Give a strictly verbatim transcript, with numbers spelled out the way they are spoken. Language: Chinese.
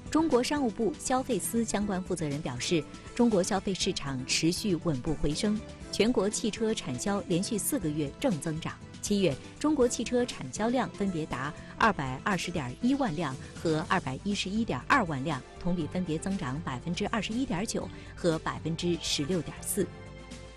中国商务部消费司相关负责人表示，中国消费市场持续稳步回升，全国汽车产销连续四个月正增长。七月，中国汽车产销量分别达二百二十点一万辆和二百一十一点二万辆，同比分别增长百分之二十一点九和百分之十六点四。